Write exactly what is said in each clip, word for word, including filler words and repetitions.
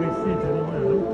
vestiti animali.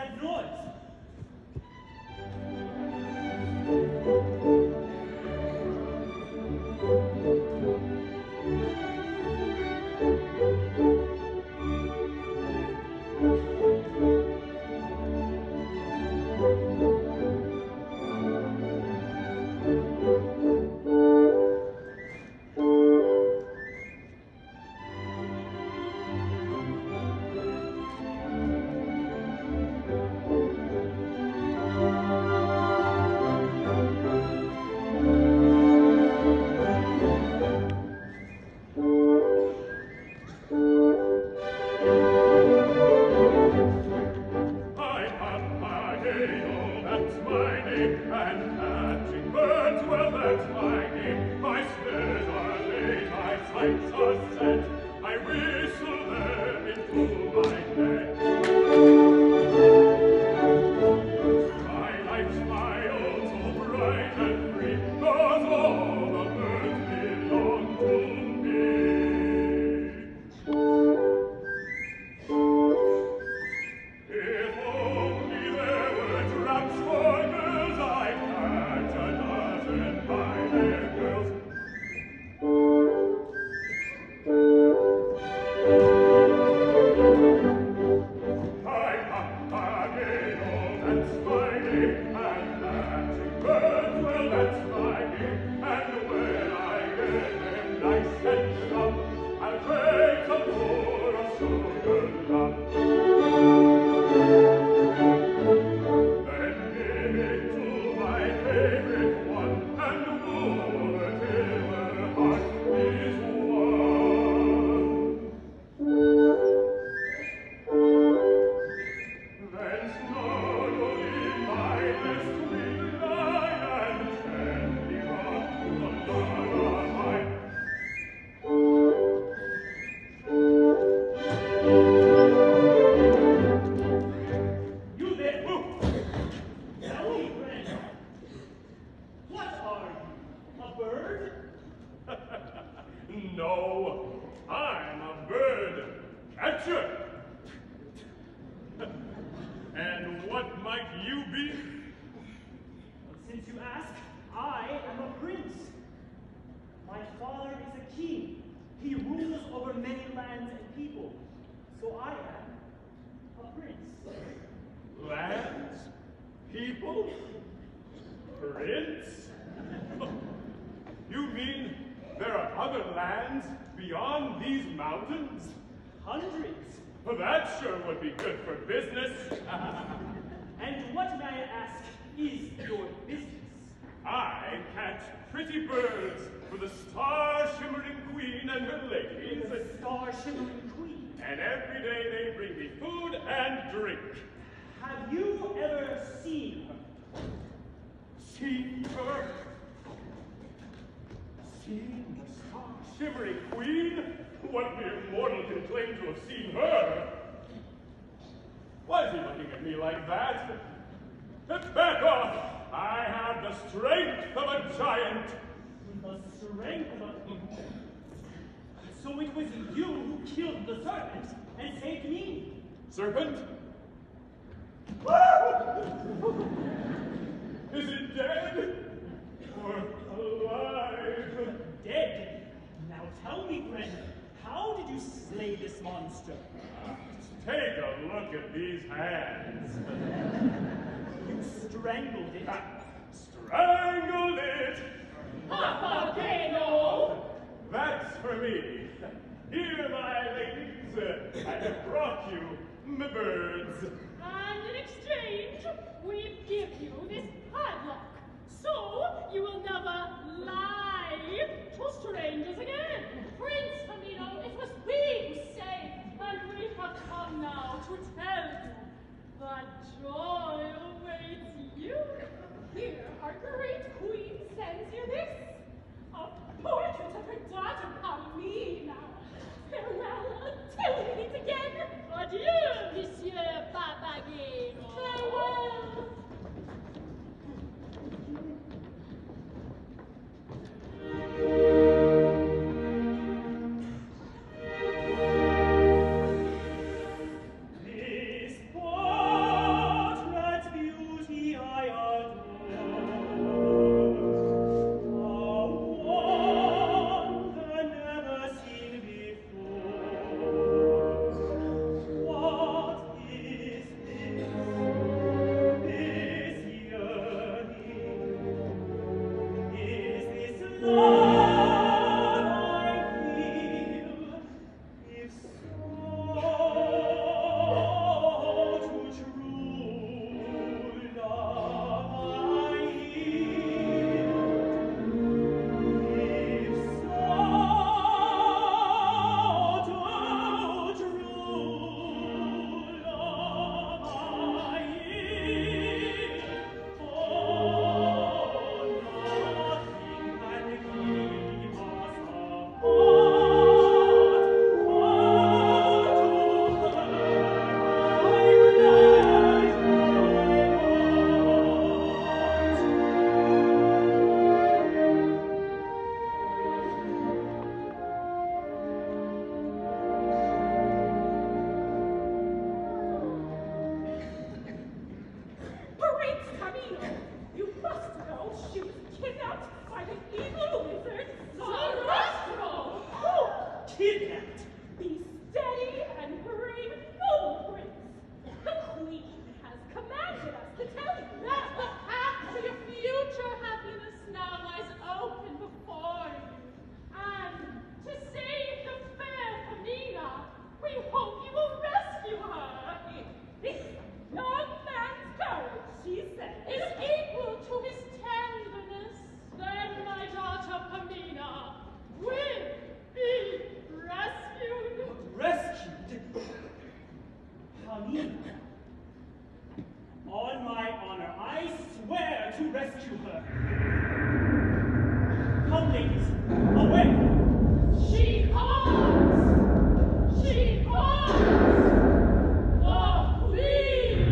that noise? Serpent? Is it dead? Or alive? Dead? Now tell me, friend, how did you slay this monster? Uh, take a look at these hands. You strangled it? Uh, strangled it? Papageno! That's for me. Here, my ladies, I have brought you my birds. And in exchange, we give you this padlock, so you will never lie to strangers again. Prince Tamino, it was we who saved, and we have come now to tell you that joy awaits you. Here, our great queen sends you this, a portrait of her daughter Paulina. Farewell until we meet again. Adieu, Monsieur Papa. the evil wizard, Sarastro! Kidnapped! Be steady and brave, noble prince. The queen has commanded us to tell you that the path to your future happiness now lies open before you. And to save the fair Pamina, we hope you will rescue her. This young man's courage, she said, is equal to his tenderness. Then my daughter Pamina will be rescued. Rescued? Pamina. On my honor, I swear to rescue her. Come, ladies, away! She calls! She calls! The queen!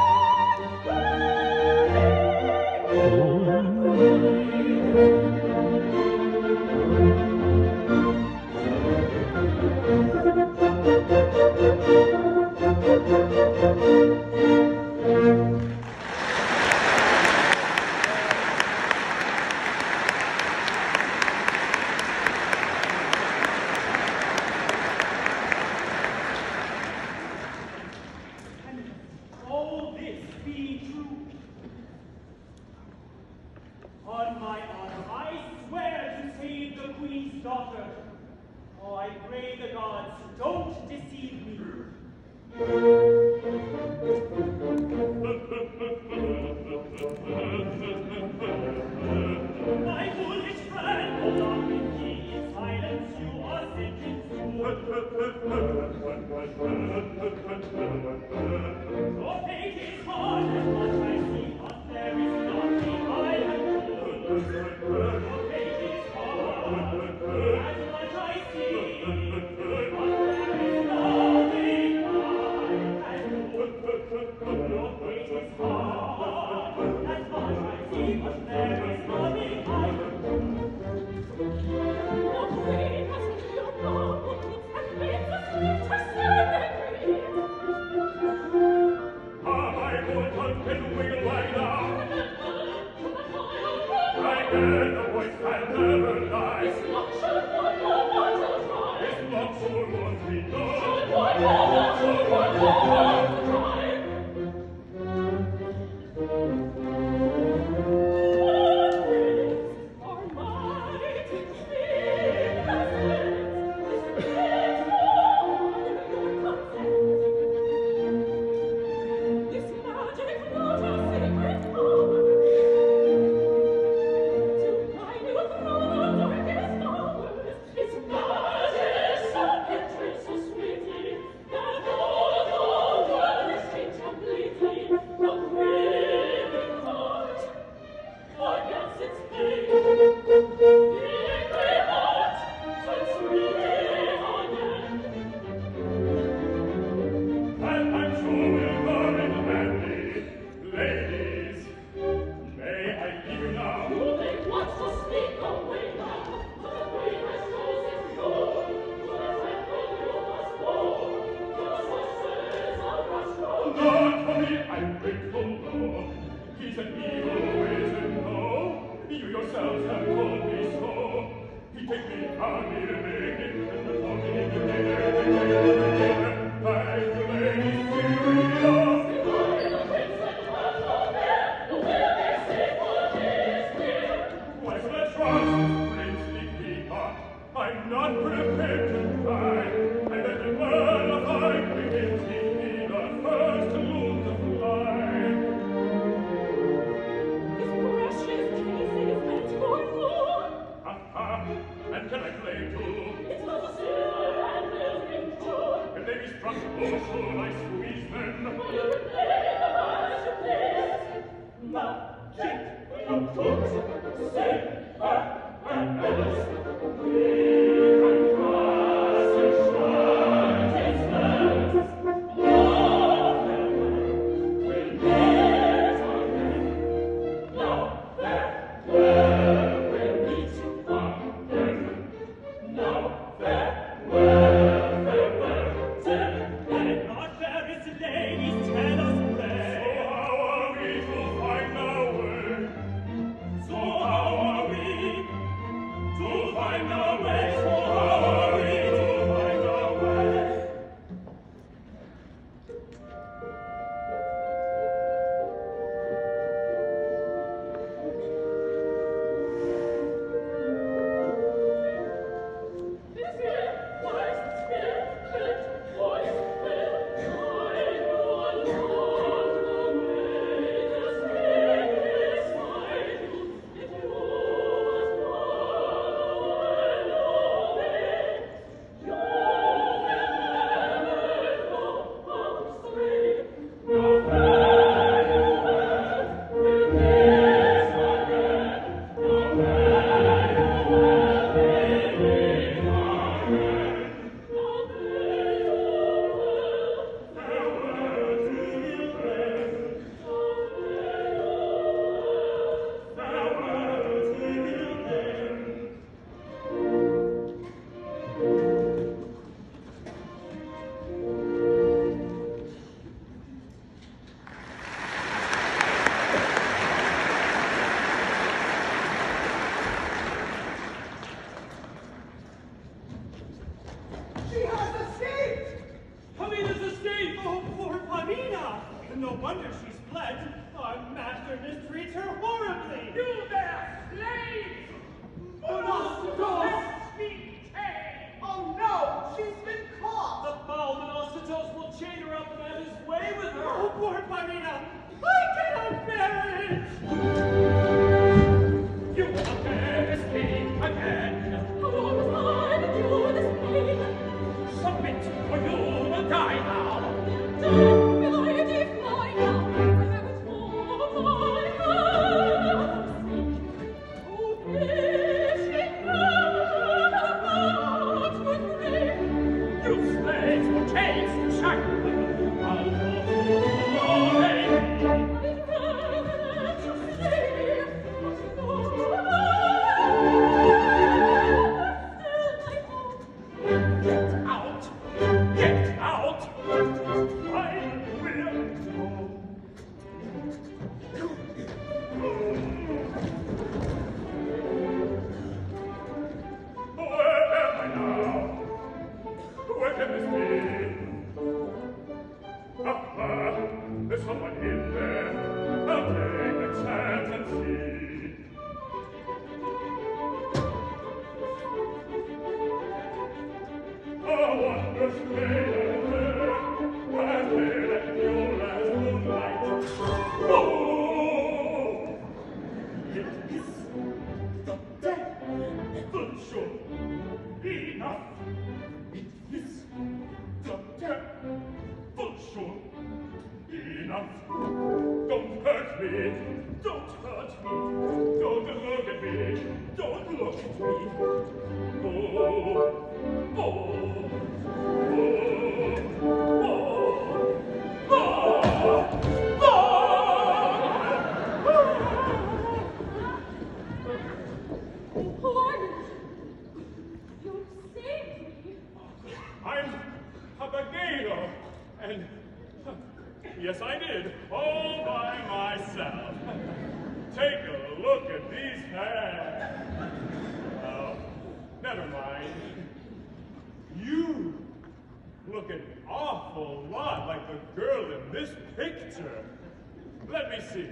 Oh, Submit, or you will die now. Don't touch me. Don't look at me. Don't look at me. Oh, oh, oh, oh, oh, oh. Who are you? You saved me. I'm Papageno, and yes, I did, all by myself. Take a look at these hands. Oh, never mind. You look an awful lot like the girl in this picture. Let me see.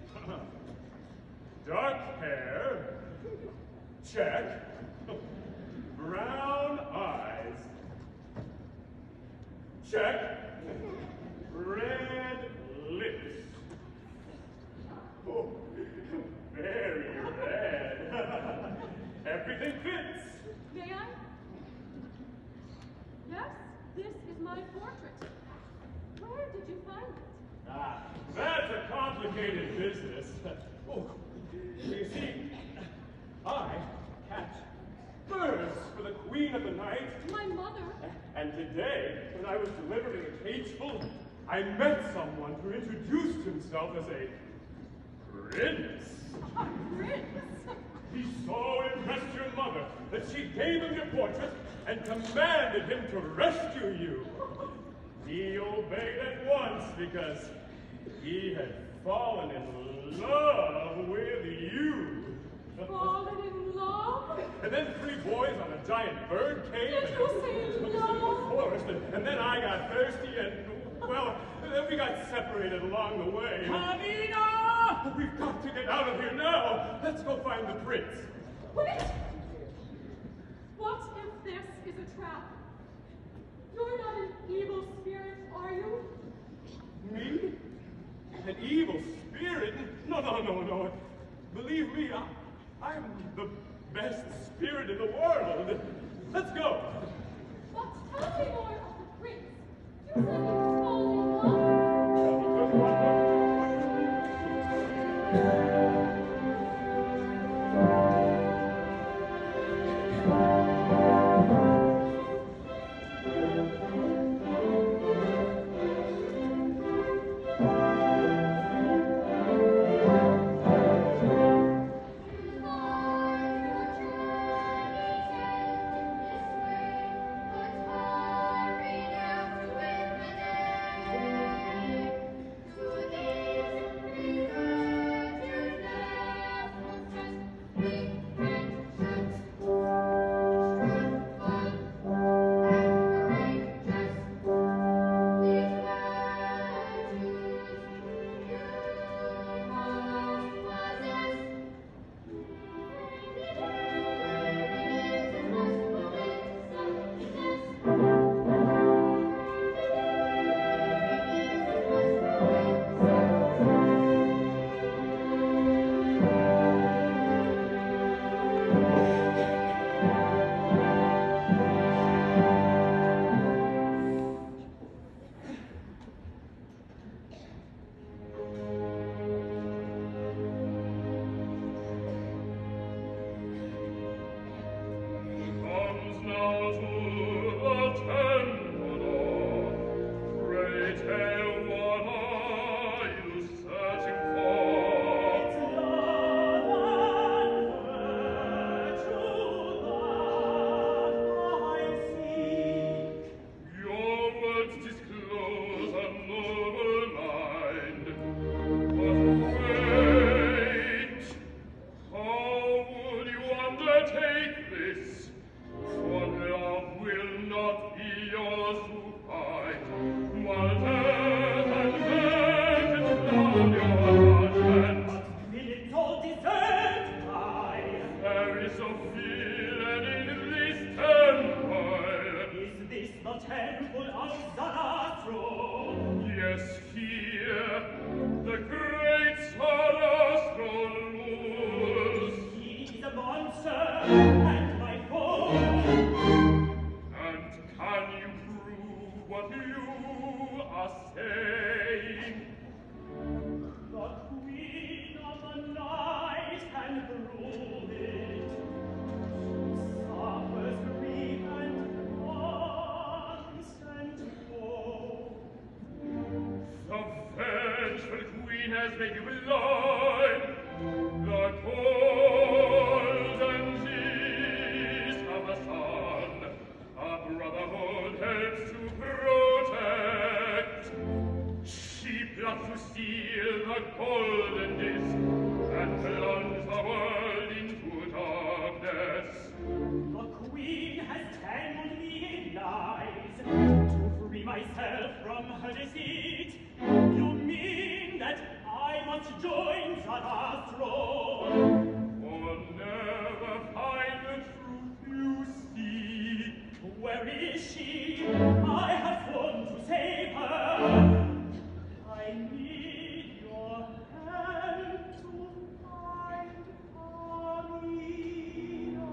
Dark hair. Check. Brown eyes. Check. Red lips. Oh, very red. Everything fits. May I? Yes, this is my portrait. Where did you find it? Ah, that's a complicated business. Oh, you see, I catch birds for the queen of the night. My mother. And today, when I was delivering a cageful, I met someone who introduced himself as a prince. A prince? He so impressed your mother that she gave him your portrait and commanded him to rescue you. He obeyed at once because he had fallen in love with you. Fallen in love? And then three boys on a giant bird came Did and you say took us into love? the forest, and, and then I got thirsty and, well, then we got separated along the way. Pavina! We've got to get out of here now. Let's go find the prince. Wait! What if this is a trap? You're not an evil spirit, are you? Me? An evil spirit? No, no, no, no. Believe me, I, I'm the best spirit in the world. Let's go. But tell me more of the prince. You said he was fallen in love. The queen of the has made you blind. The golden seas of the sun, a brotherhood helps to protect. She plots to steal the golden disc and plunge the world into darkness. The queen has tangled me in lies to free myself from her deceit. You mean that I must join Zarathustra? Or never find the truth you see. Where is she? I have sworn to save her. I need your help to find Amina.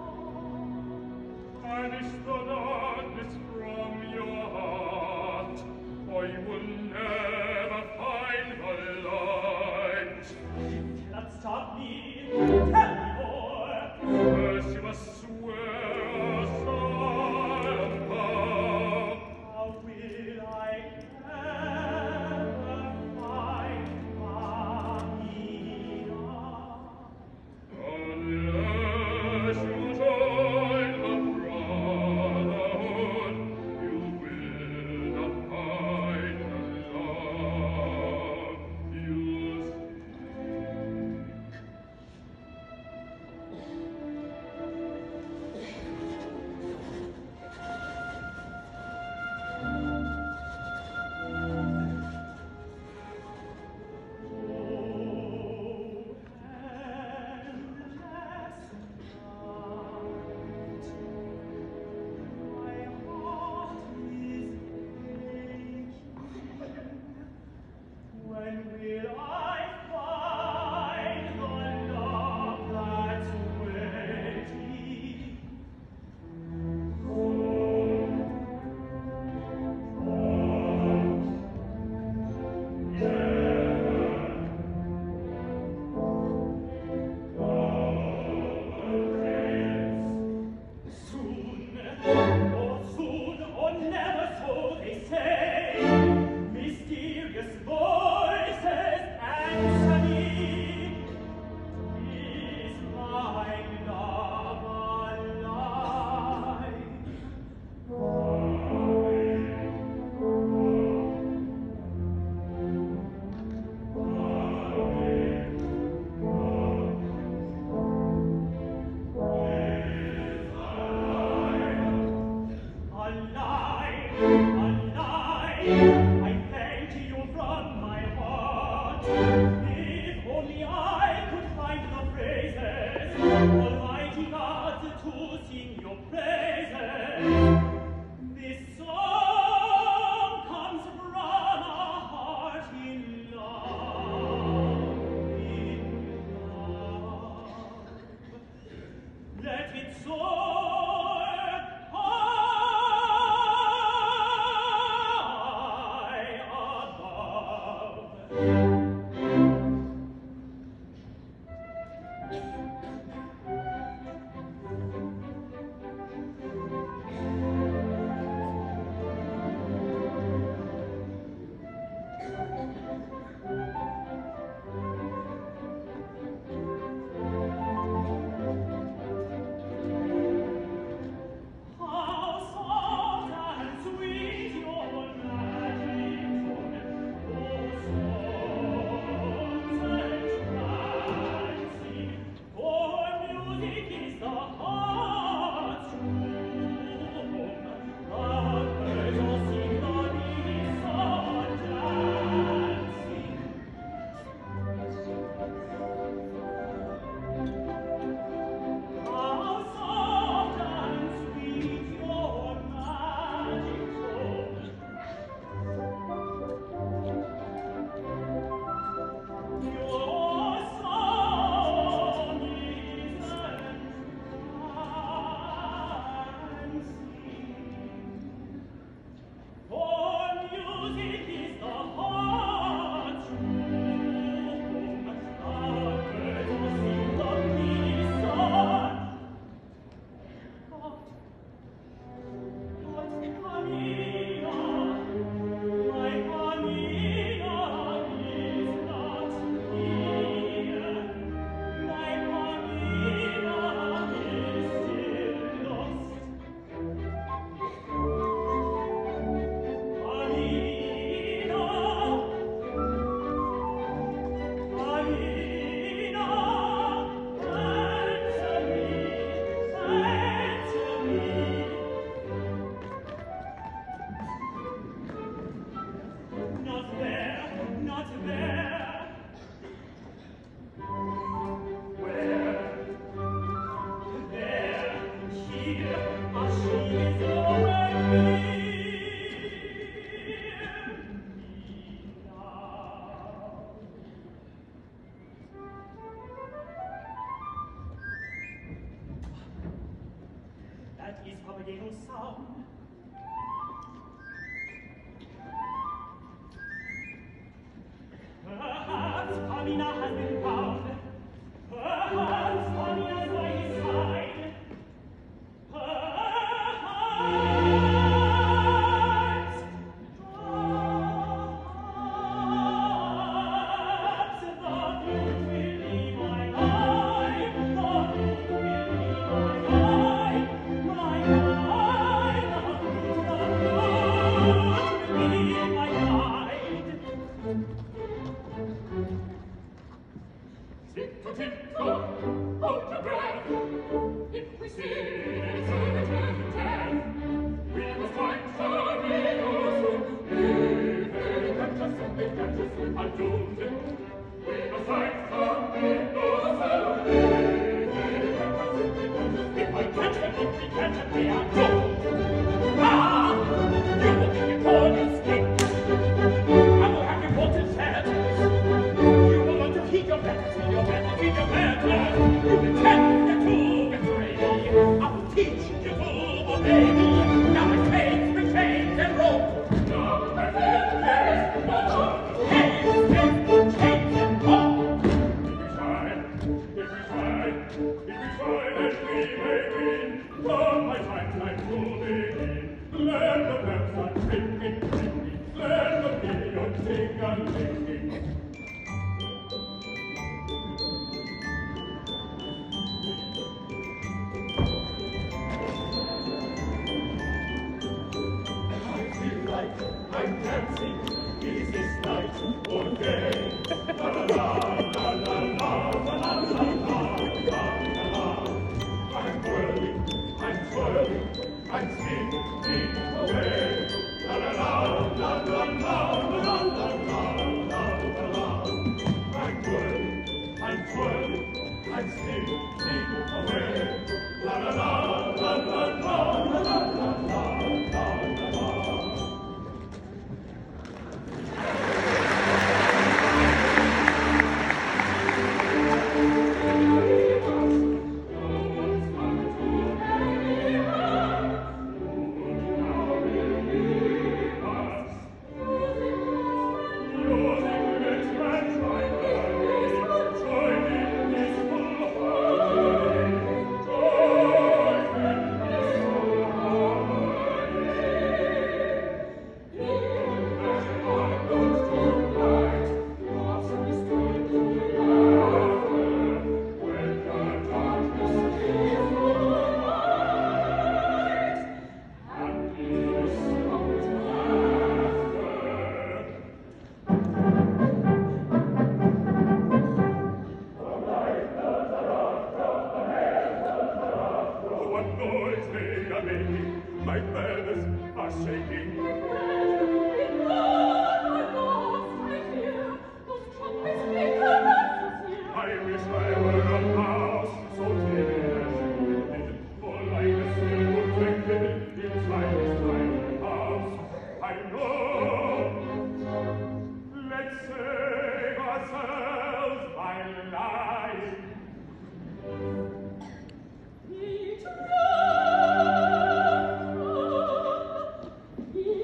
Banish the darkness from your heart, or you will never find the light. You cannot stop me. Tell me more. First you must swear a solemn vow. How will I ever find Amina? Unless you join the brotherhood, you will not find the love you seek. hear no sound. Perhaps Pamina has been found. Perhaps Pamina's by his side. Perhaps, perhaps the flute will be my guide. The flute will be my guide. My guide, the flute, the flute will be my guide. Tiptoe, tiptoe, hold your breath. If we see it's a return to death, we must find her, we also. If they catch us, if they catch us, I'm doomed. We must find her, we also. If they catch us, if they catch us, if I catch them, if we catch them, we are doomed. Ah! You will think it all is king. I will have you put his head. You will learn to keep your battles, keep your battles, keep your battles. You will tell you to betray me. I will teach you to obey me. Now my chains, my chains and rope. Now my chains, no chains, chains, chains and rope. If we try, if we try, if we try, then we may win. From my time, time to begin. Let the bells start ringing, ringing. Let the pigeon sing and singing. I'm dancing, is this night or day? La la la la la la la la la la la la. I'm twirling, I'm twirling, I'm spinning away. La la la la la la la la la la la. I'm twirling, I'm twirling, I'm spinning away. La la la la la la la la la la. Be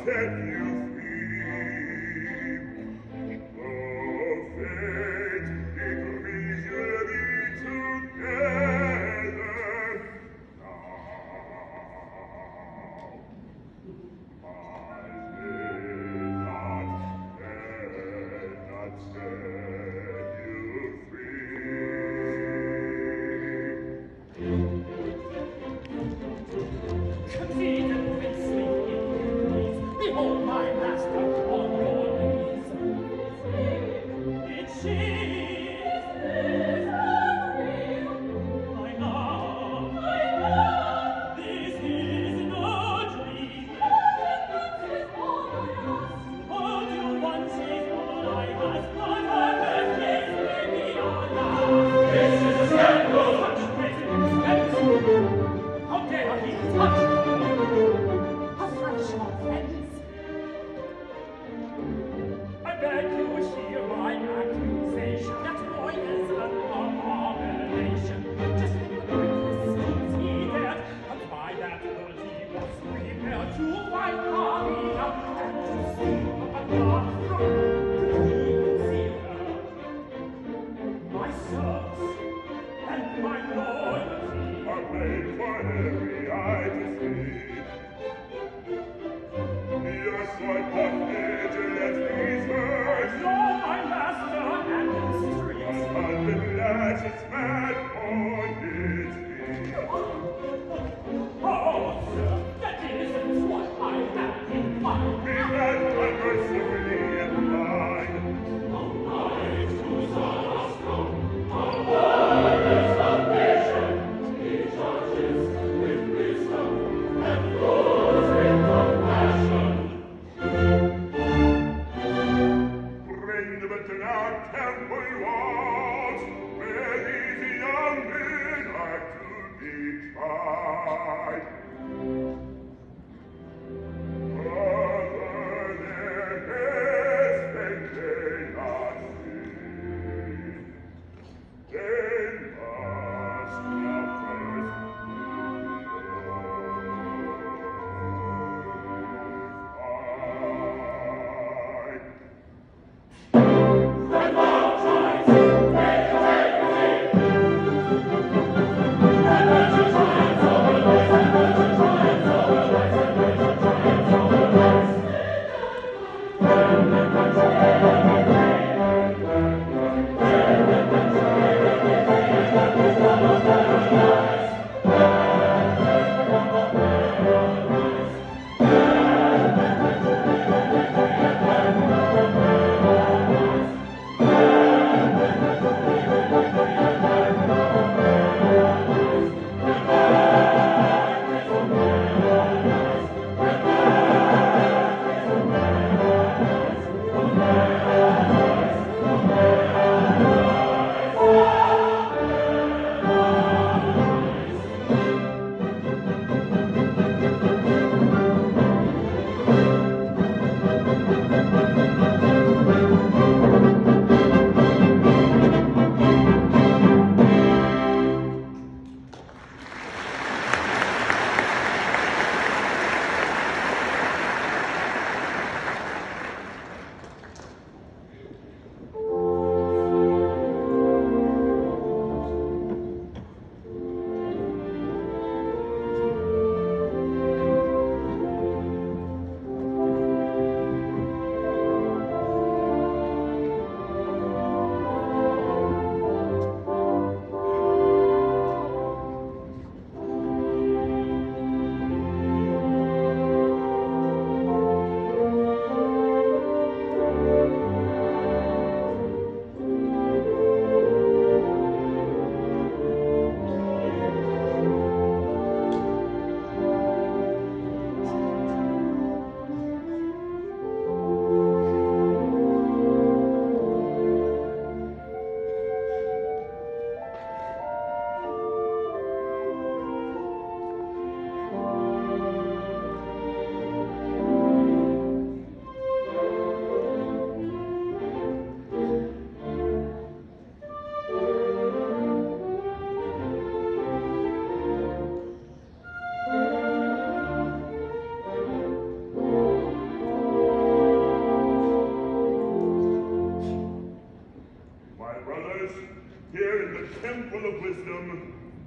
Thank you.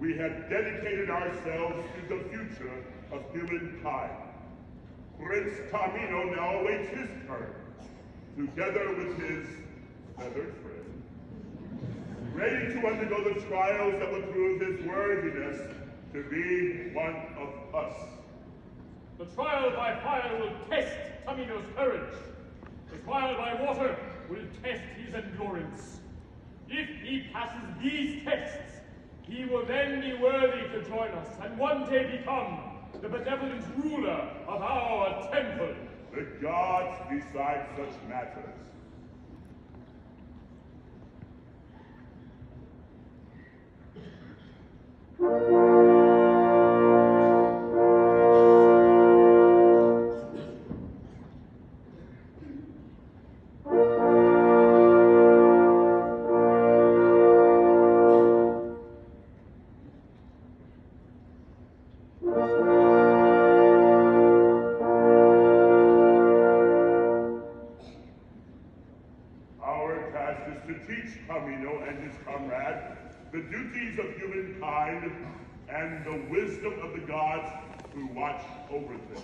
we have dedicated ourselves to the future of humankind. Prince Tamino now awaits his turn, together with his feathered friend, ready to undergo the trials that will prove his worthiness to be one of us. The trial by fire will test Tamino's courage. The trial by water will test his endurance. If he passes these tests, he will then be worthy to join us and one day become the benevolent ruler of our temple. The gods decide such matters. The duties of humankind and the wisdom of the gods who watch over them.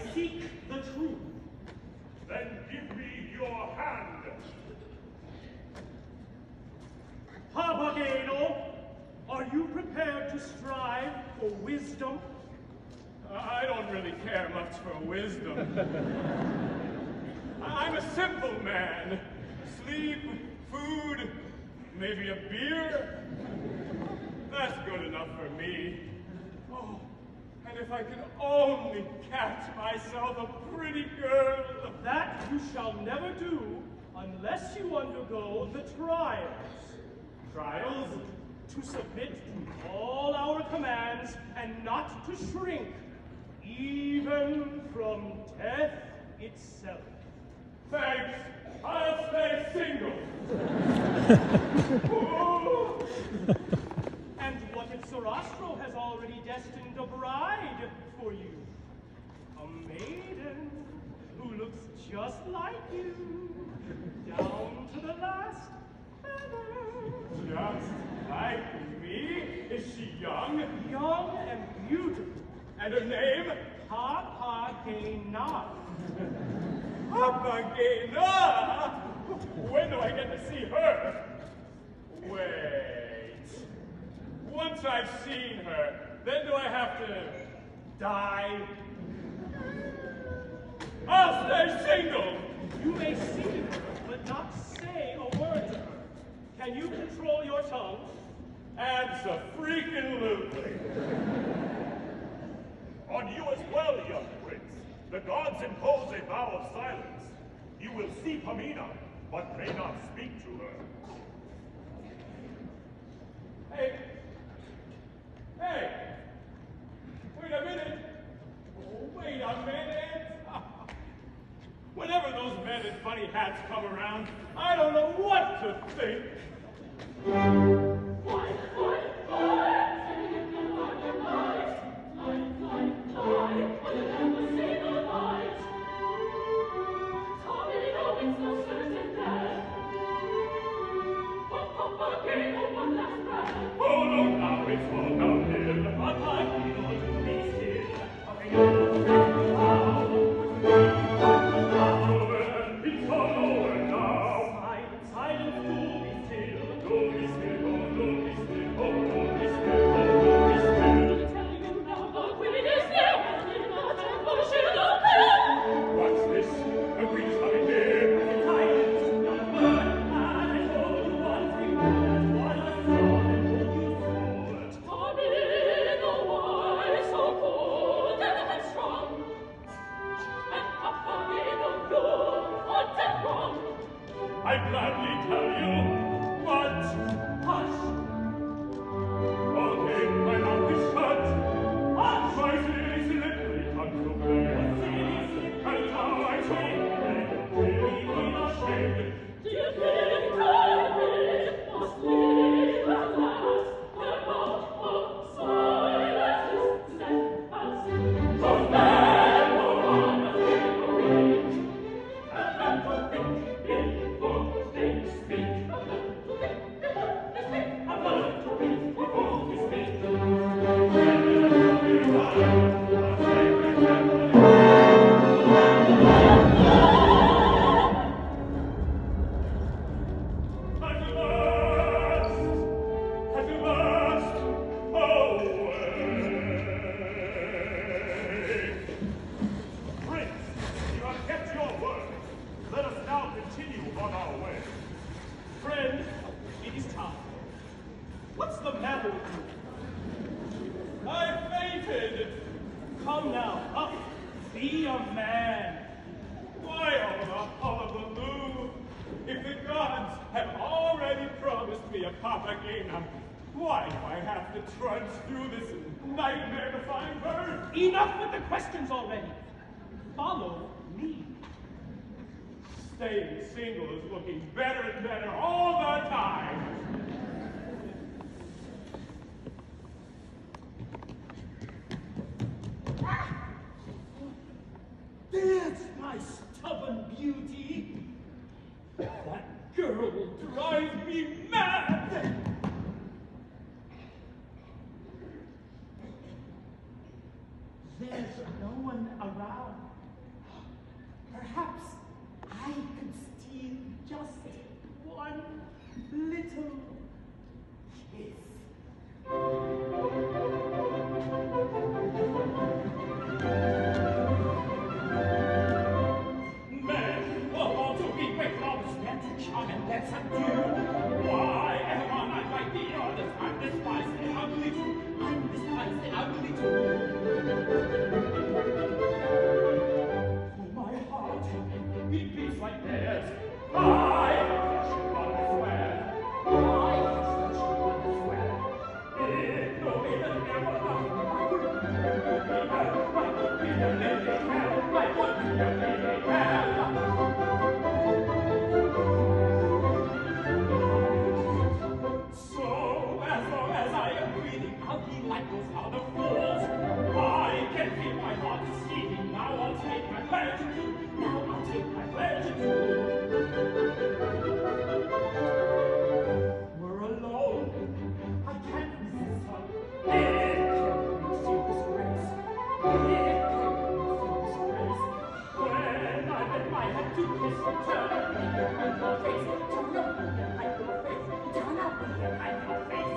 seek the truth. Then give me your hand. Papageno, are you prepared to strive for wisdom? I don't really care much for wisdom. I'm a simple man. Sleep, food, maybe a beer. That's good enough for me. Oh, and if I could only catch myself a pretty girl. That you shall never do unless you undergo the trials. Trials? To submit to all our commands and not to shrink, even from death itself. Thanks. I'll stay single. And what if Sarastro has already destined a bride for you? A maiden who looks just like you, down to the last feather. Just like me? Is she young? Young and beautiful. And her name? Papagena. Papagena? When do I get to see her? Wait. Once I've seen her, then do I have to die? I'll stay single! You may see her, but not say a word to her. Can you control your tongue? Abso-freaking-lutely. On you as well, young prince. The gods impose a vow of silence. You will see Pamina, but may not speak to her. Hey! Hey! Wait a minute! Oh, wait a minute! Whenever those men in funny hats come around, I don't know what to think. Oh, no, now it's all downhill. Papageno, do be still. Papageno, It's all over now. silence, silence, do be still. Do be still, oh, do be still, oh, do be still, oh, do be still. What's this? The queen's coming near. Silence, not a word. And I told you one thing, that what I saw and what you saw. I'd gladly tell you, but hush. Okay, my mouth is shut. Hush! My silly, slippery tongue to bear. And now I shake, really not ashamed. At last, at last, away. Prince, you have kept your word. Let us now continue on our way. Friend, it is time. What's the matter with you? I fainted. Come now, up. Be a man. Why all the hullabaloo? If the gods have already promised me a Papagena, why do I have to trudge through this nightmare to find her? Enough with the questions already. Follow me. Staying single is looking better and better all the time. There's my stubborn beauty. That girl drives me mad. There's no one around. like those other fools. I can feel my heart beating. Now I'll take my pleasure too. Now I'll take my pleasure too. We're alone. I can't resist her. It can't see disgrace. It can't see disgrace. When I bend my head to kiss her, turn up me and hide your face. Turn up me and hide your face. Turn up me and hide your face.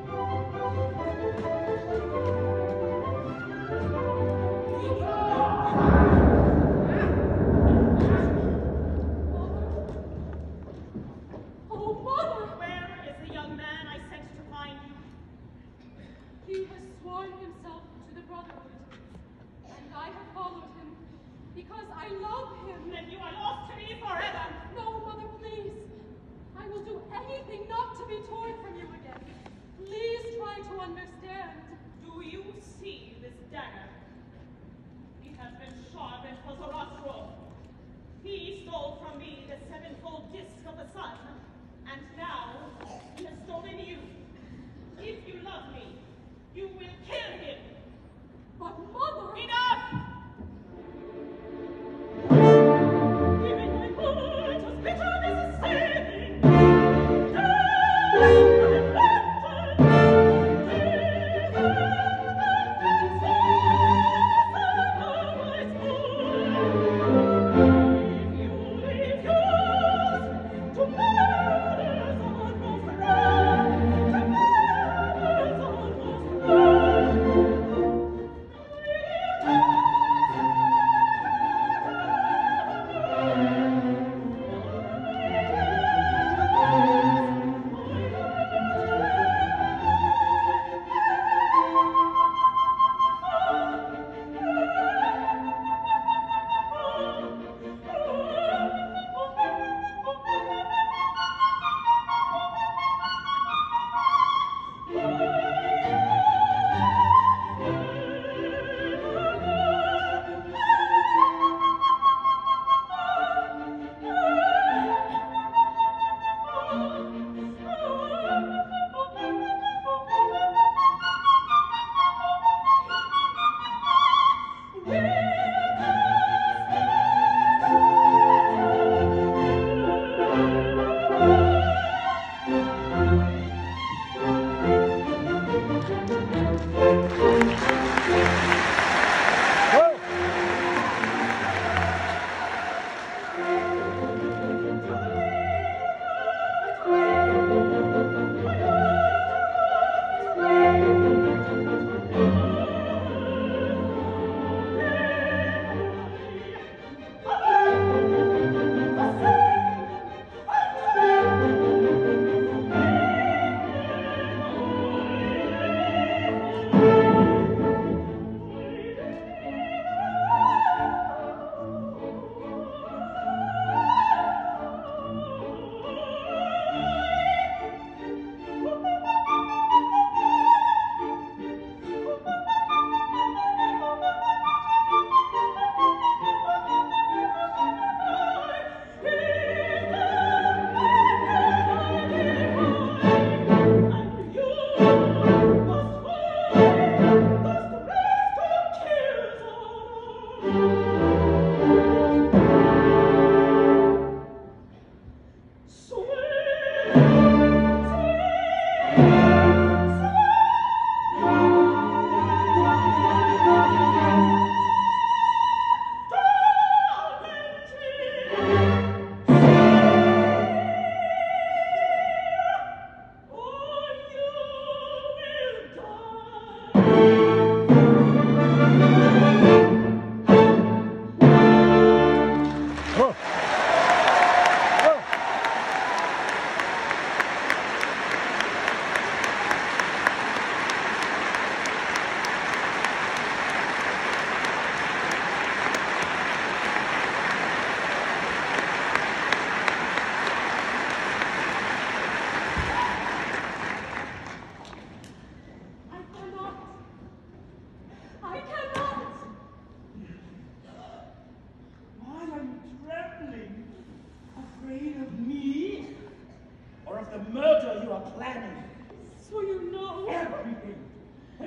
Oh, Mother! Where is the young man I sent to find you? He has sworn himself to the Brotherhood, and I have followed him because I love him. Then you are lost to me forever. No, Mother, please. I will do anything not to be torn from you again. Please try to understand. Do you see this dagger? It has been sharpened for Zoroastro. He stole from me the sevenfold disc of the sun, and now he has stolen you. If you love me, you will kill him. But, Mother... Enough! Even my heart was bitter as a saving.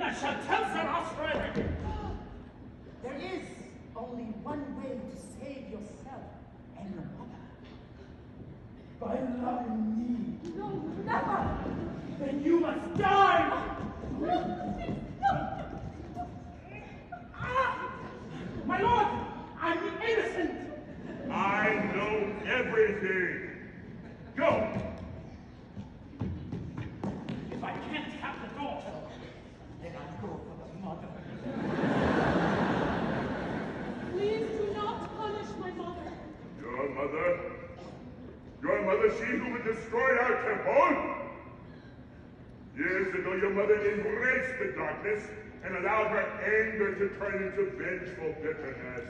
I shall tell Sir Oscar everything. There is only one way to save yourself and your mother. By loving me. No, never! Then you must die! Ah! My lord, I'm innocent! I know everything. Go! If I can't have the daughter, then I'll go for the mother. Please do not punish my mother. Your mother? Your mother, she who would destroy our temple? Years ago, your mother embraced the darkness and allowed her anger to turn into vengeful bitterness.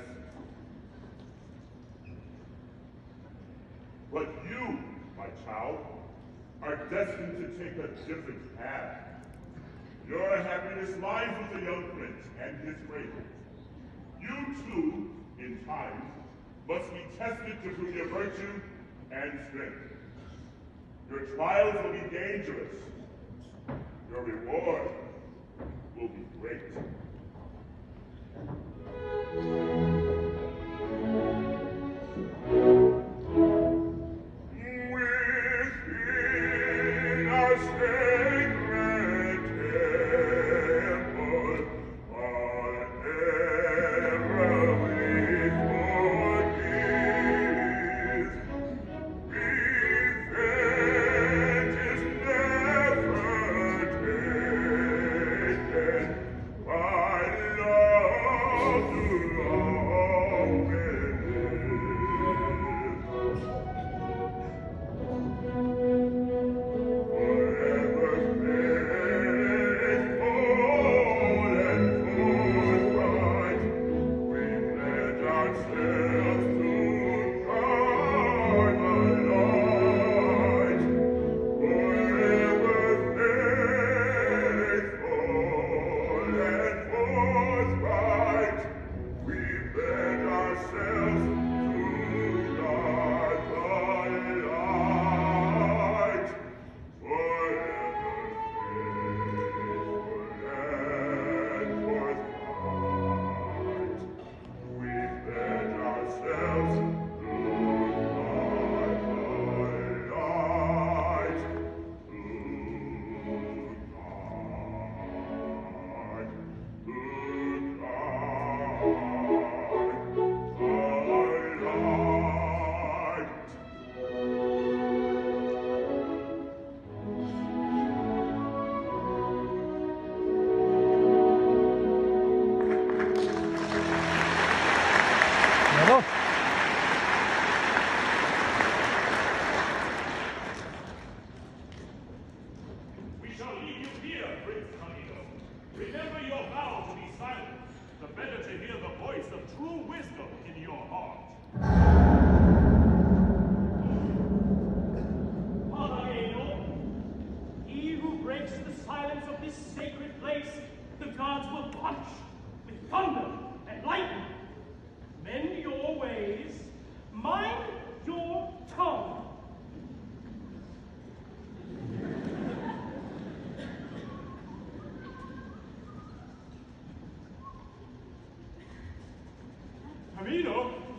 But you, my child, are destined to take a different path. Your happiness lies with the young prince and his bravery. You too, in time, must be tested to prove your virtue and strength. Your trials will be dangerous. Your reward will be great. Within our sacred temple, whatever we forgive, revenge is never taken by love to long Forever faithful and forthright, we pledge ourselves to guard the light. Forever faithful and forthright, we pledge ourselves to guard the light. Forever faithful and forthright, we pledge ourselves to guard the light. To guard, to guard the light. Bravo. We shall leave you here, Prince Camilo. Remember your vow to be silent, the better to hear the voice of true wisdom in your heart. Father Aenor, he who breaks the silence of this sacred place, the gods will punish with thunder and lightning. Mend your ways, mind your tongue. Camilo?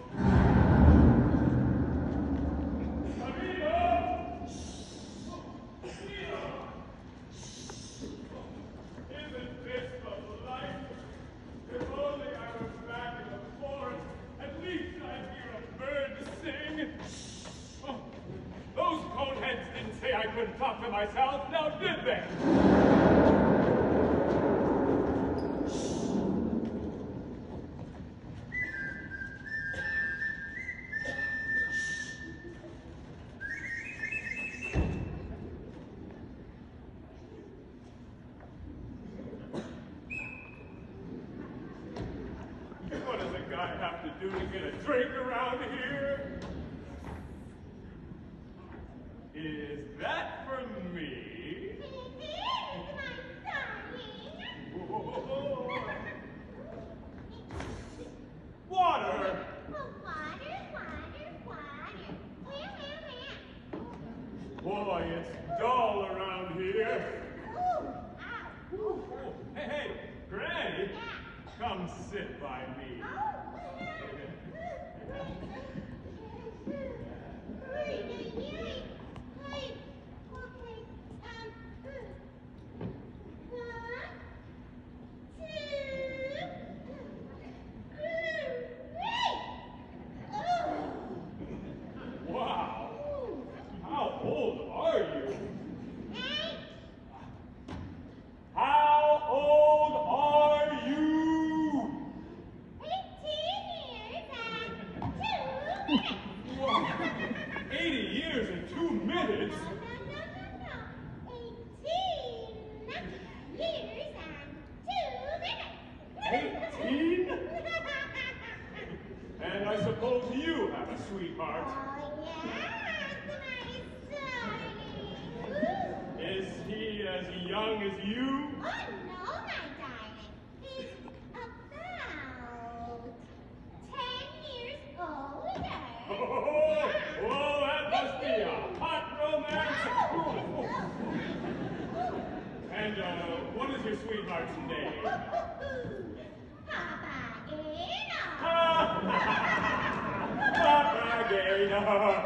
Camilo! Camilo! Isn't this the life? If only I was back in the forest, at least I'd hear a bird sing. Oh, those coneheads didn't say I couldn't talk to myself, now did they? What does a guy have to do to get a drink around here? Is that for me? Water! Boy, it's dull around here. Ooh, hey, hey, Come sit by me. Wow. How old are you? How old are you? eighty years and two minutes? eighteen? And I suppose you have a sweetheart. Is he as young as you? Oh, oh, that must be a hot romance. And uh, what is your sweetheart's name? Papageno.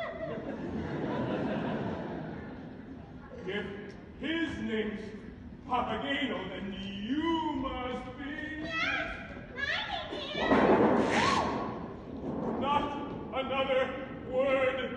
If his name's Papageno, then you must be. Not another word.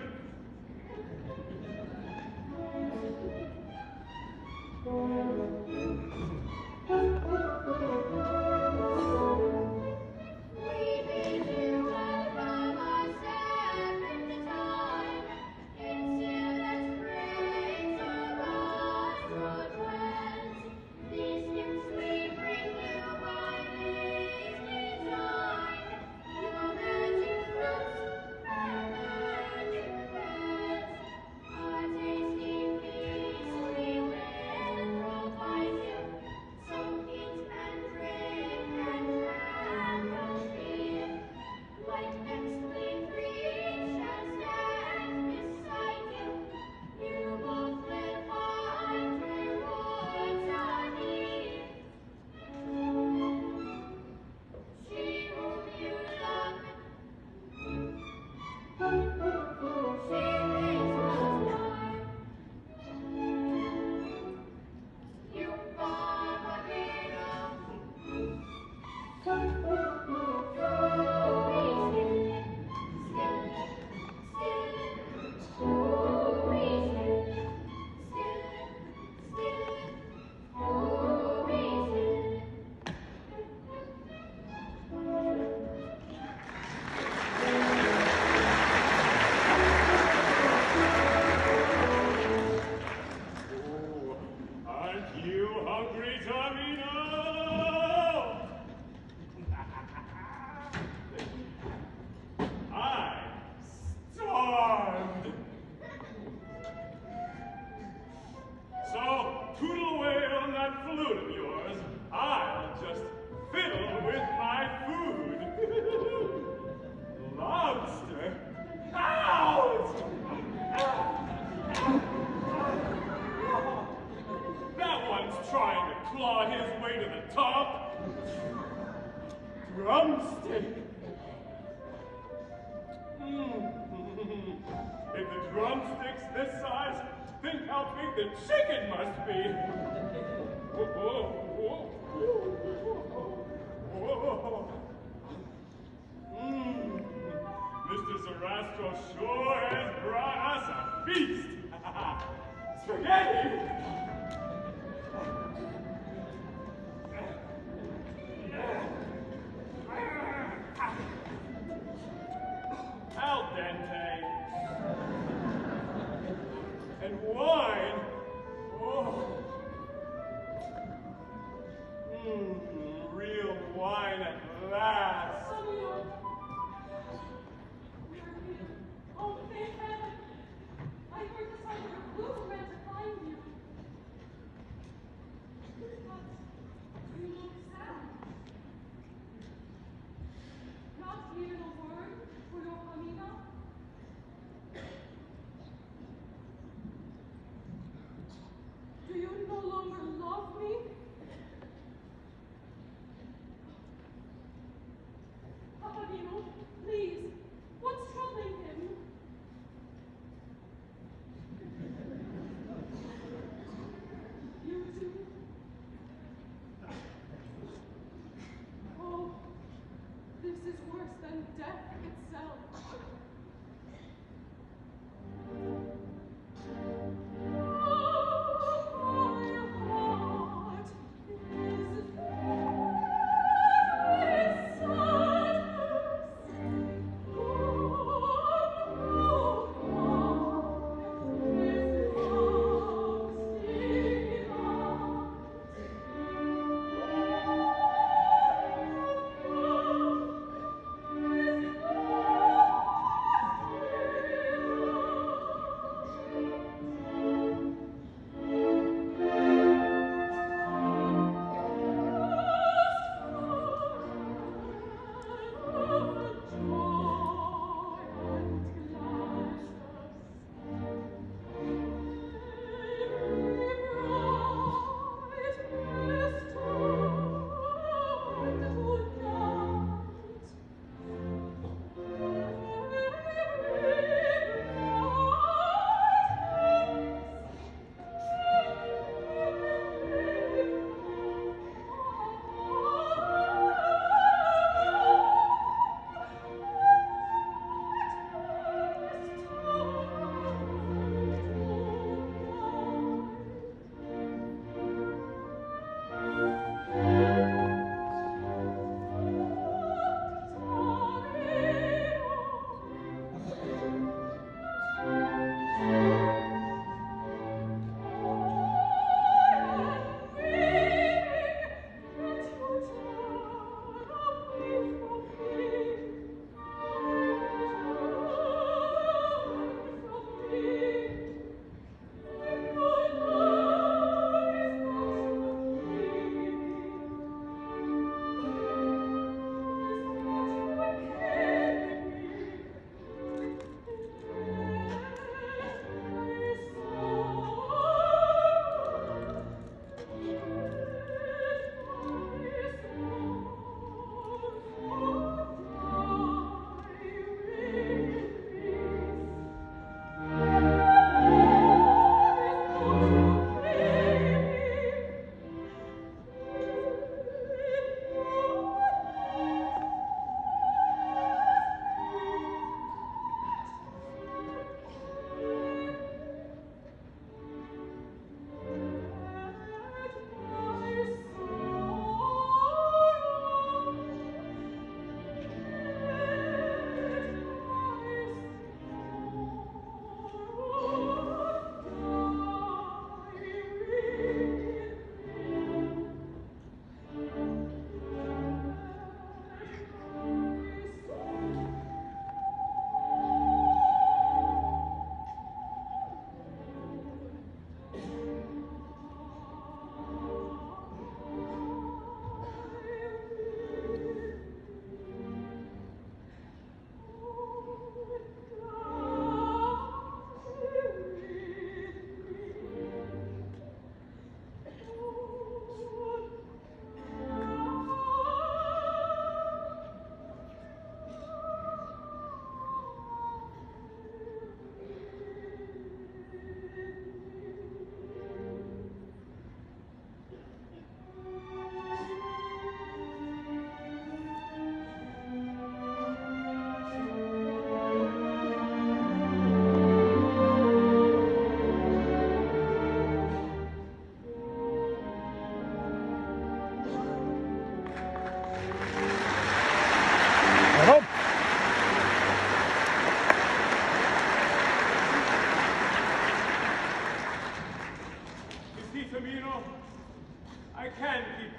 Drumstick. Mm. If the drumstick's this size, think how big the chicken must be. Mm. Mister Sarastro sure has brought us a feast. Spaghetti. Al dente. And wine. Oh. Mmm, real wine at last. Samuel. Where are you? Oh, thank heaven. I heard the sound of a blue ran to find you. But you look sad. Not even a word for your Pamina? Do you no longer love me?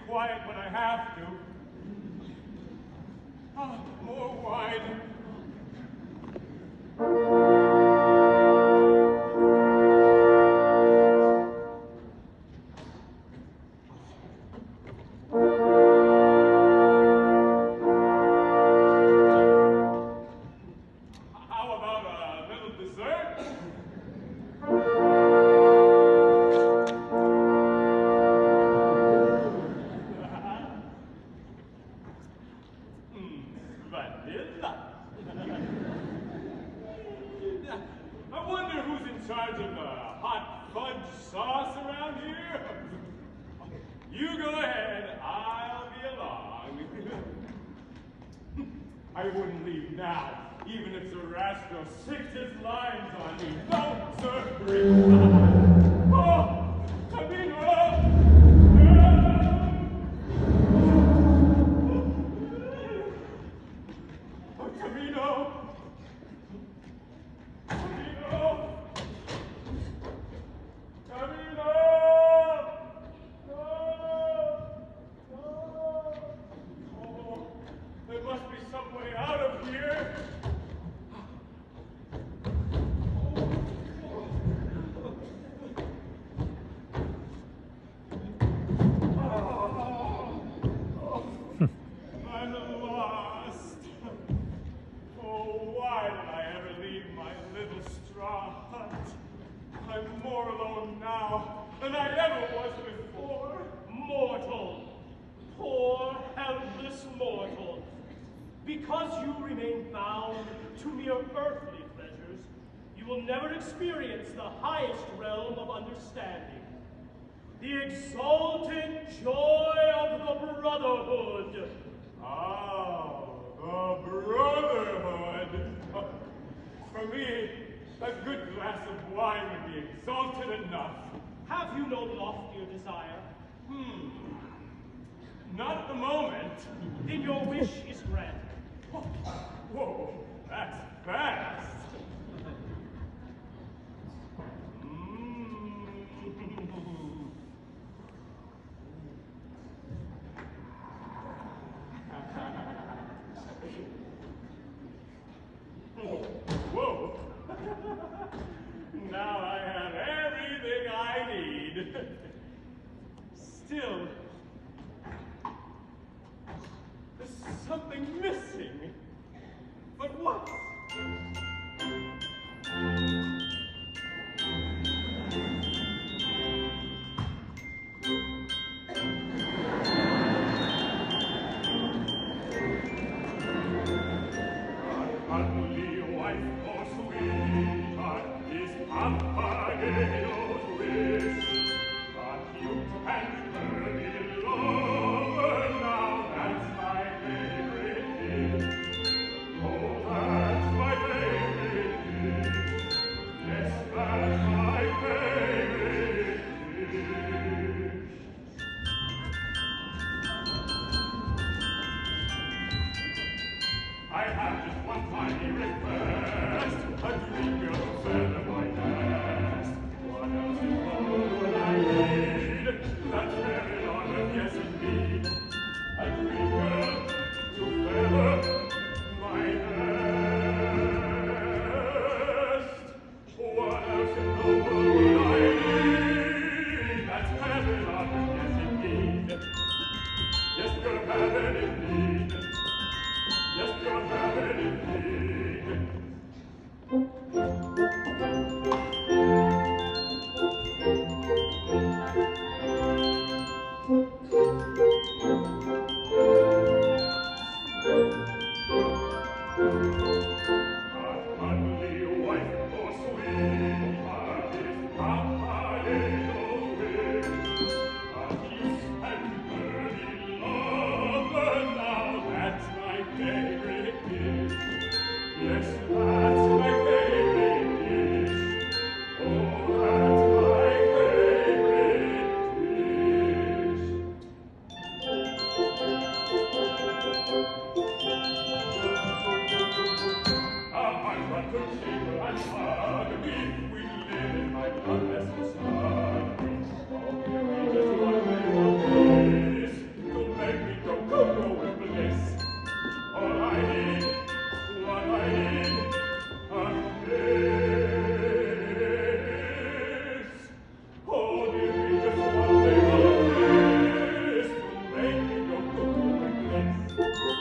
quiet when I have to. Ah, more wine. How about a little dessert? Vanilla. I wonder who's in charge of the hot fudge sauce around here. You go ahead, I'll be along. I wouldn't leave now, even if Zoroastro sicked his lines on me. No, sir. Oh, Tamino! Oh, Tamino! Tamino! Tamino! No! No! Oh, there must be some way out of here. I'm lost. Oh, why did I ever leave my little straw hut? I'm more alone now than I ever was before. Mortal, poor, helpless mortal, because you remain bound to mere earthly pleasures, you will never experience the highest realm of understanding, the exalted joy of the brotherhood. Oh, the brotherhood. For me, a good glass of wine would be exalted enough. Have you no loftier desire? Hmm. Not at the moment. Then your wish is granted. Whoa, that's fast. Whoa. Now I have everything I need. Still, there's something missing. But what? Only wife or sweetheart is Pappageo's wish. But you and her lover now, that's my favorite dish. Oh, that's my favorite dish. Yes, that's my favorite dish. I have just one tiny request, a drink of feather my best. What else in the world would I need? That's very long, yes indeed. A drink of to feather my best. What else in the world would I need? That's very long, yes indeed. Yes, you're heaven indeed. Yes, you're heaven indeed.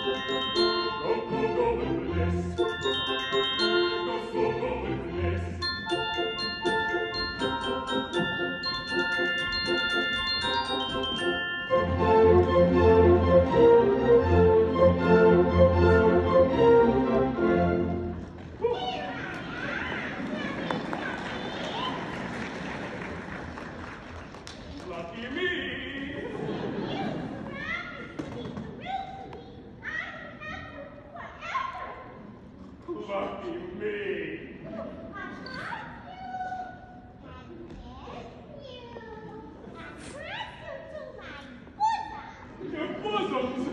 Go, go, go with this. Go, go, go with this. Lucky me! Lucky me! Your bosoms!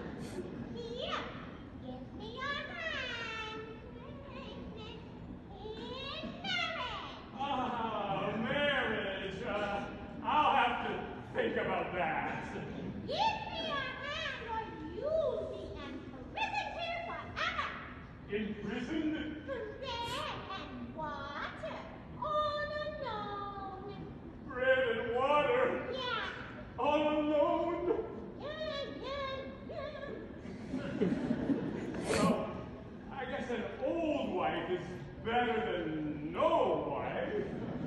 Ah, marriage. Uh, I'll have to think about that. Give me your hand or you'll be imprisoned here forever. Imprisoned? Bread and water, all alone. Bread and water? Yeah, All alone? yeah, yeah, yeah. Well, I guess an old wife is better than no wife.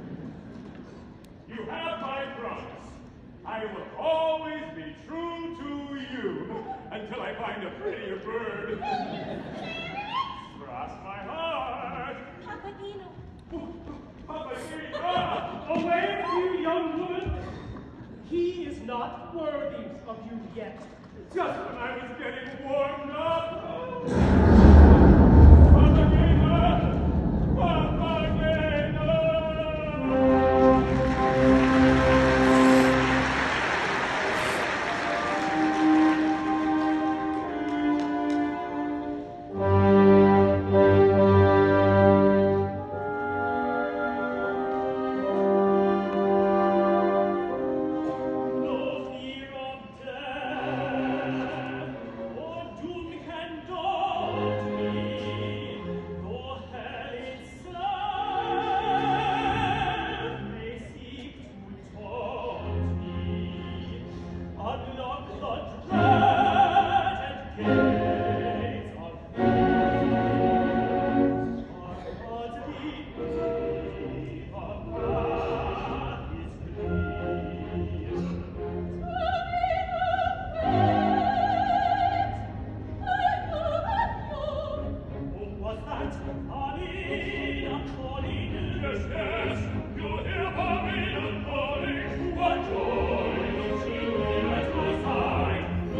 You have my promise. I will always be true to you until I find a prettier bird. Cross my heart. Papageno. Papageno! Away with you, young woman! He is not worthy of you yet. Just when I was getting warmed up. Papageno! Papageno! No fear of death, or doom can daunt me, nor hell itself may seek to taunt me. Unlock the dreaded gates of hell, our godly day of path is clear. Was that Pamina calling? Yes, yes, you hear Pamina calling. What joy She will at my side,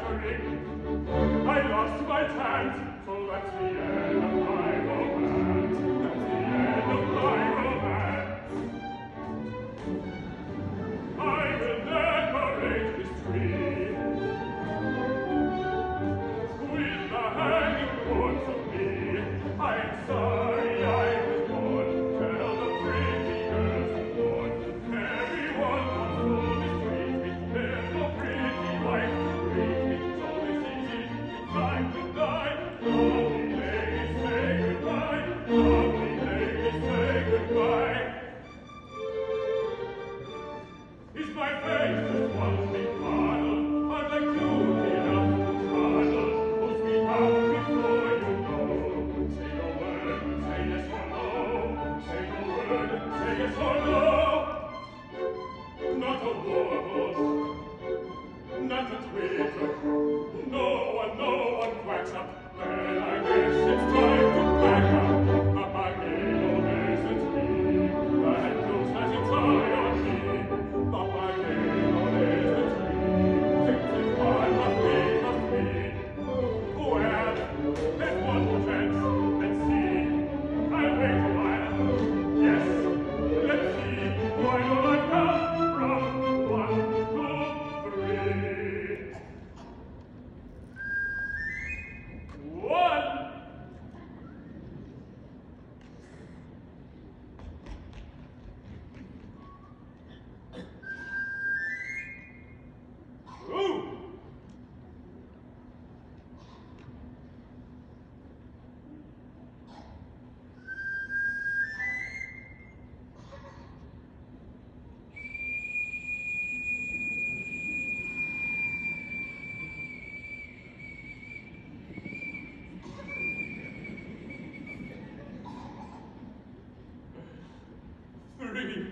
entering. I lost my chance, so that's the end of my romance. That's the end of my romance. I will decorate this tree with the hanging thorns of me. I am sorry I was born. Tell the pretty girls who mourn. Everyone wants to mistreat me. There's no pretty wife to greet me. So this is it. It's time to die. Lovely ladies, say goodbye. Lovely ladies, say goodbye. Is my face just one big model? Are they cute enough to cuddle? Oh, sweetheart, before you go, say a word, say yes or no. Say a word, say yes or no. Not a warble, not a twitter. No one, no one quacks up. Then I guess it's time to back up. Papageno isn't me. That knows has its eye on me. Papageno isn't me. Thinks it's fine, must be, must be. Well, there's one more chance. Let's see. I'll wait a while. Yes, let's see. Why don't I count from one, two, three? One. Two. Three.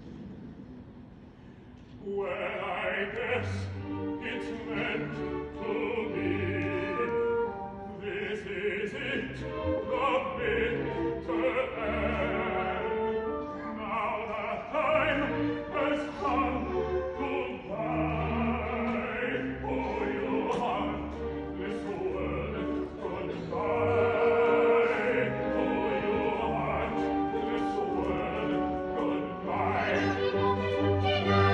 Well, I guess it's meant to be. This is it, the bitter end. Now the time has come to die. Oh, you heart, this world goodbye. Oh, you heart, this world goodbye.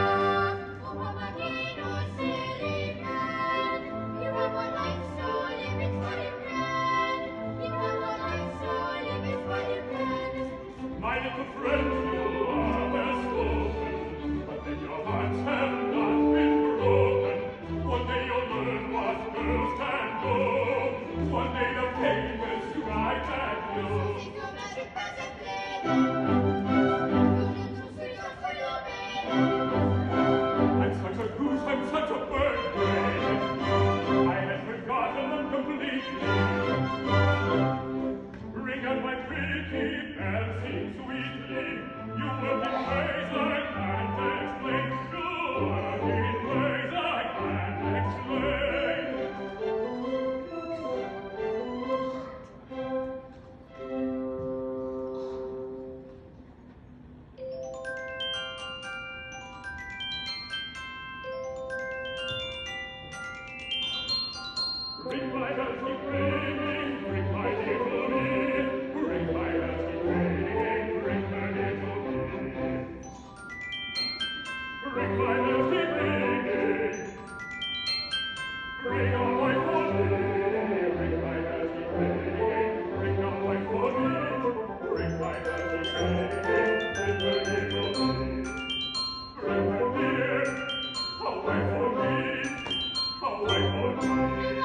My little friend, you are well spoken, but then your hearts have not been broken. One day you'll learn what girls can do. One day the papers write at you. I'm such a goose, I'm such a bird brain. I had forgotten them completely. Ring out my pretty bell, sing sweetly. You work in ways I can't explain. You work in ways I can't explain. Ring my bells, keep ringing, ring my little me. Ring my bells, keep ringing, ring my little me. Ring my bells, keep ringing. Ring a white for me. Ring my bells, keep ringing, ring a white for me. Ring my bells, keep ringing, ring my little me. Ring my dear, away for me, away for me.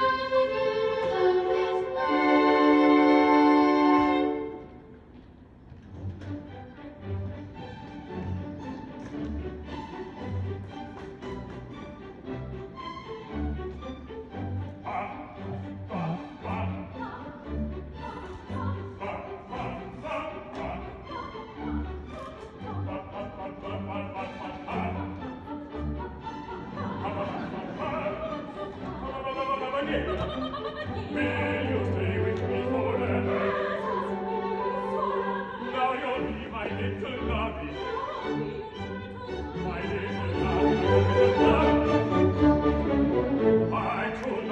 I told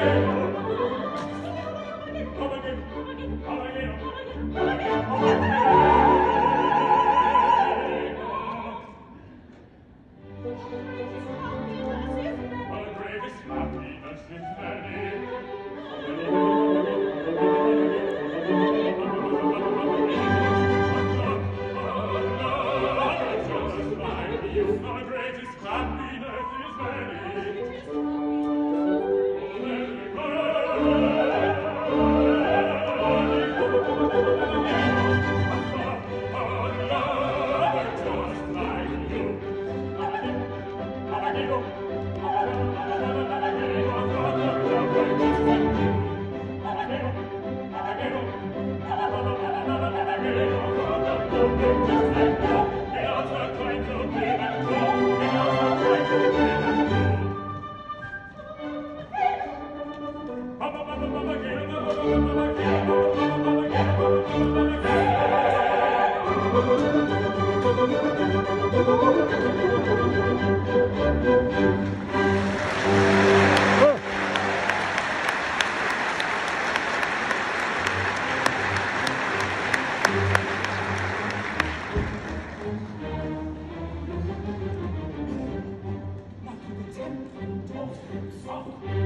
Not with the temple taught himself.